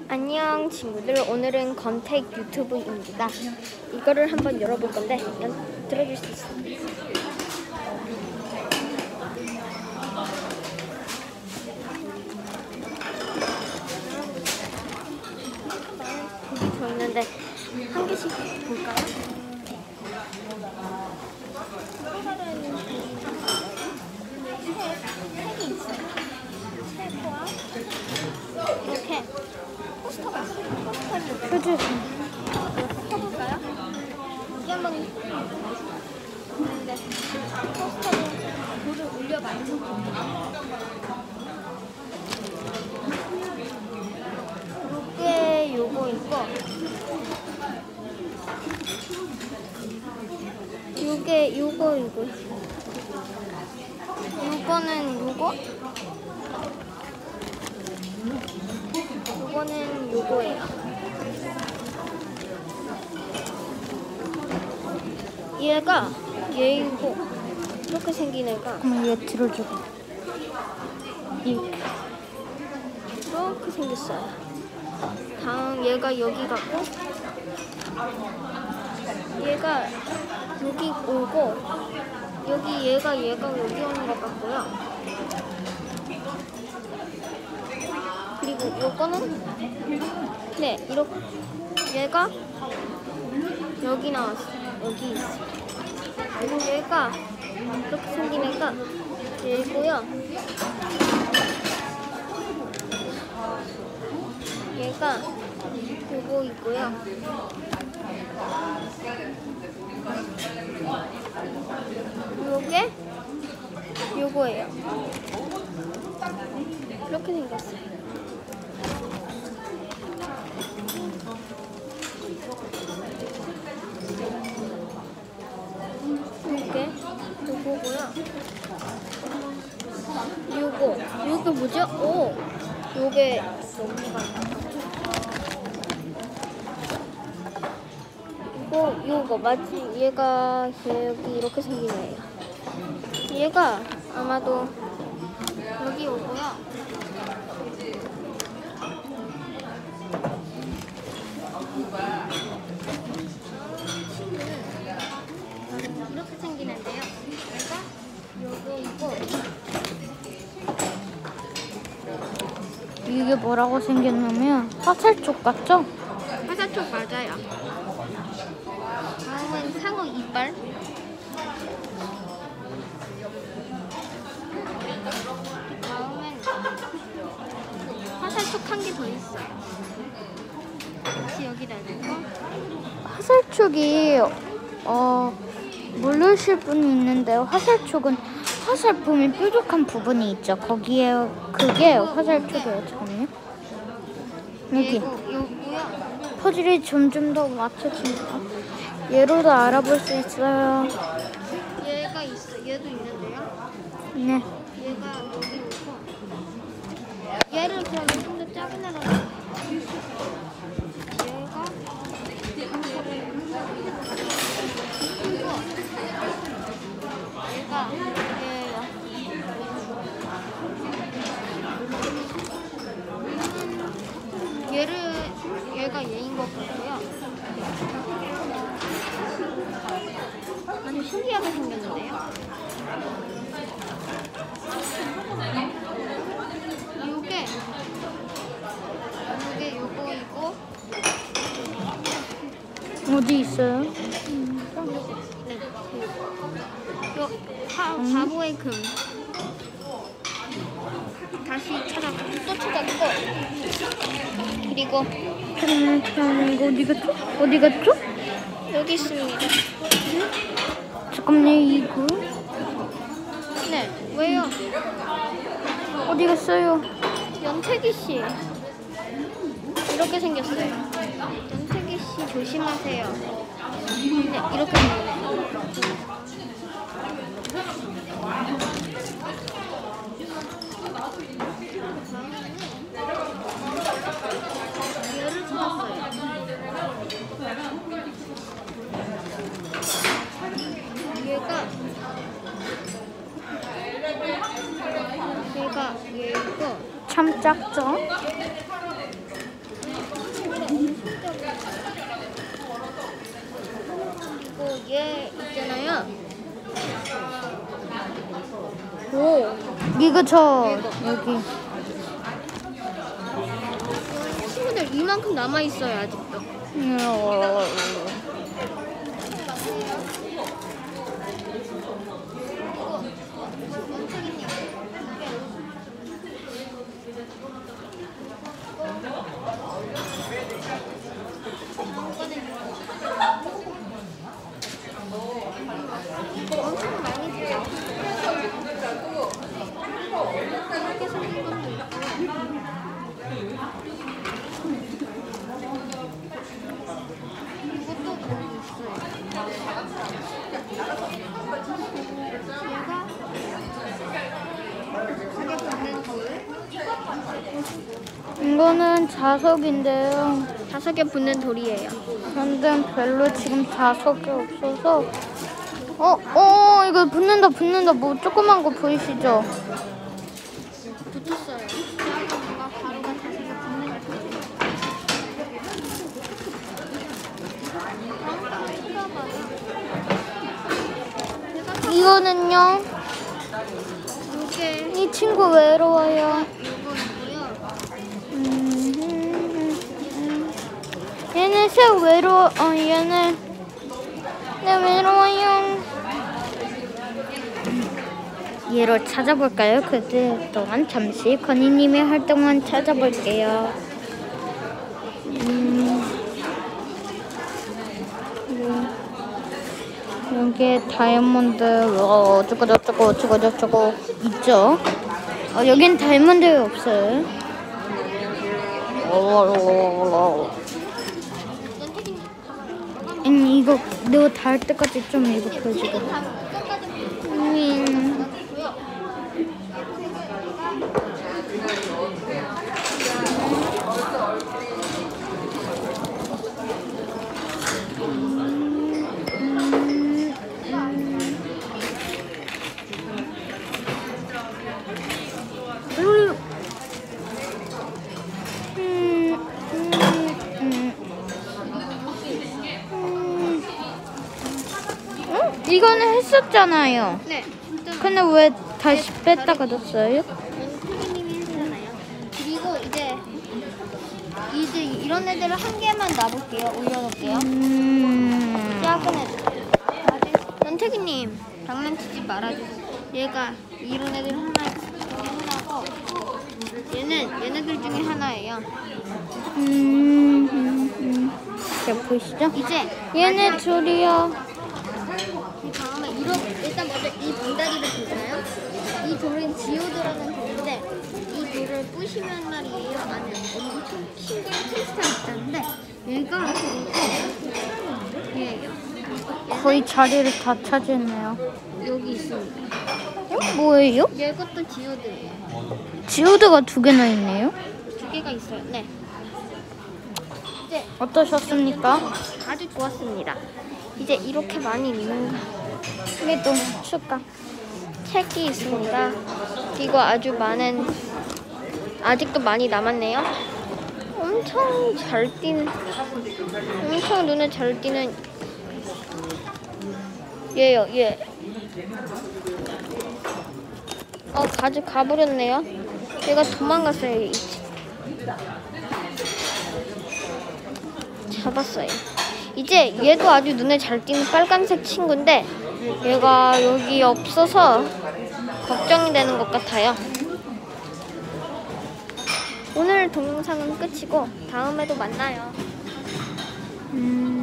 안녕 친구들, 오늘은 건택 유튜브입니다. 이거를 한번 열어볼 건데 들어줄 수 있어. 여기 줬는데 한 개씩 볼까요? 색이 있어요. 색과 이렇게 포스터가 있어요. 포스터를 펴볼까요? 이게 한번 있는데 포스터를 볼을 올려봐요. 요게 요거 있고 요게 요거 요거는 요거는 요거예요. 얘가 얘이고 이렇게 생긴 애가 그럼 얘 들어주고 이렇게 생겼어요. 다음 얘가 여기 같고 얘가 여기 오고 여기 얘가 여기 오는 것 같고요. 그리고 요거는 이렇게 얘가 여기 나왔어요. 여기 있어요. 그리고 얘가 이렇게 생긴 애가 얘고요. 얘가 요거 있고요. 요게 요거예요. 이렇게 생겼어요. 요게 요거고요. 요게 뭐죠? 요게 요거 맞지? 얘가 여기 이렇게 생긴 애예요. 얘가 아마도 여기 오고요. 친구는 이렇게 생긴 애인데요. 얘가 요거 있고 이게 뭐라고 생겼냐면 화살촉 같죠? 화살촉 맞아요. 다음은 상어 이빨. 다음은 화살촉 한 개 더 있어요. 다시 여기다 놓고 화살촉이 모르실 분이 있는데 화살촉은 화살품이 뾰족한 부분이 있죠. 거기에 그게 화살촉이에요. 잠깐만요. 여기 요거요. 퍼즐이 점점 더 맞춰집니다. 얘로도 알아볼 수 있어요. 얘가 있어. 얘도 있는데요. 네. 얘가 여기 오고 얘를 그럼 좀 더 작은 애로 얘가 얘예요. 얘가 얘인 것 같고요. 아주 신기하게 생겼는데요. 요거이고 어디 있어요? 요 바보의 금. 다시 또 찾았고 그리고 이거 어디 갔죠? 여기 있습니다. 잠깐만요. 이거 왜요? 어디 갔어요? 연태기 씨 이렇게 생겼어요. 연태기 씨 조심하세요. 이렇게 생겼네요. 얘를 찾았어요. 얘가 얘고 참 작죠? 여기가 저 여기. 친구들 이만큼 남아 있어요 아직도. 엄청 많이 돼요. 이렇게 생긴 것도 있고. 이것도 거기 있어요. 얘가 가게 붙는 돌. 이거는 자석인데요. 자석에 붙는 돌이에요. 근데 별로 지금 자석이 없어서. 이거 붙는다. 뭐 조그만 거 보이시죠? 붙었어요. 뭔가 가루가 자석에 붙는 거 같아요. 이거는요. 이게 이 친구 외로워요. 얘는 새 외로워. 얘는 외로워요. 얘로 찾아볼까요? 그때 동안 잠시 건희님의 활동만 찾아볼게요. 여기에 다이아몬드 어쩌고 있죠? 여긴 다이아몬드 없어요. 이거 너 닿을 때까지 좀 이거 보여주고. 이거는 했었잖아요. 네. 근데 왜 다시 뺐다가 뒀어요? 선생님이 했잖아요. 그리고 이제 이런 애들을 한 개만 놔볼게요. 올려놓을게요. 작은 애들. 연태기님 장난치지 말아주세요. 얘가 이런 애들 하나고 얘네들 중에 하나예요. 자, 보이시죠? 이제 얘네 둘이요. 이 다음에 일단 먼저 이 봉다리를 보잖아요. 이 돌은 지오드라는 돌인데 이 돌을 부시면 말이에요. 안에 엄청 싱글 크리스탈이 있다는데 얘가 얘예요. 거의 자리를 다 차지했네요. 여기 있습니다. 뭐예요? 얘것도 지오드예요. 지오드가 2개나 있네요. 2개가 있어요. 네. 이제 어떠셨습니까? 아주 좋았습니다. 이제 이렇게 많이 있는 거. 이게 또 칠까? 책이 있습니다. 이거 아직도 많이 남았네요. 엄청 눈에 잘 띄는 얘요, 얘. 가버렸네요. 얘가 도망갔어요. 잡았어요. 이제 얘도 아주 눈에 잘 띄는 빨간색 친구인데 얘가 여기 없어서 걱정이 되는 것 같아요. 오늘 동영상은 끝이고 다음에도 만나요.